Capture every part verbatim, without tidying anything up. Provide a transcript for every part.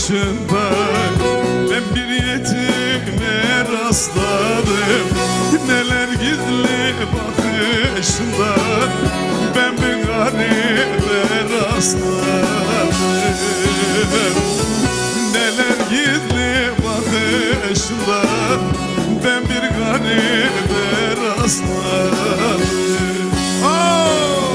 başında ben bir yetime rastladım. Neler gizli bakışında ben bir garibe rastladım. Neler gizli bakışında ben bir garibe rastladım. Oh!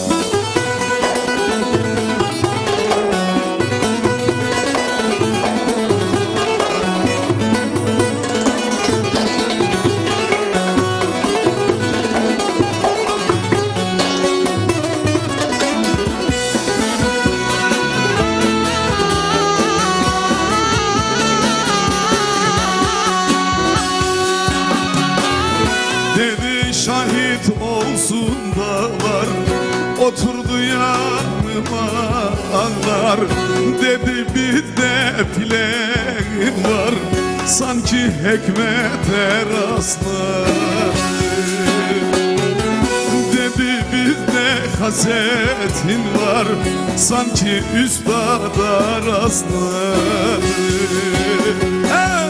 Dedi şahit olsun dağlar, oturdu yanıma ağlar. Dedi bizde plan var, sanki hikmete rastlar. Dedi bizde hasetin var, sanki üstada rastlar. Hey!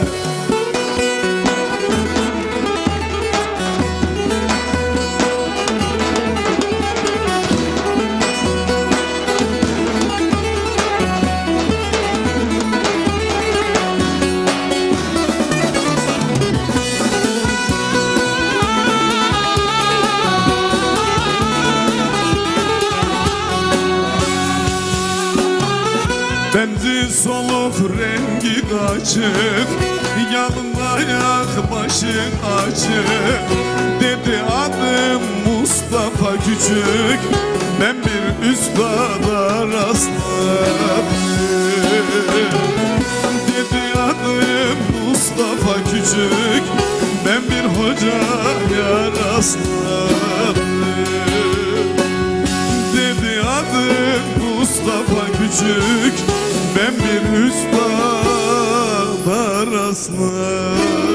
Benzi soluk rengi açık, yalın ayak başın açık. Dedi adım Mustafa Küçük, ben bir üstada rastladım. Dedi adım Mustafa Küçük, ben bir hocaya rastladım. Dedi adım Mustafa Küçük, ben bir üstada rastladım.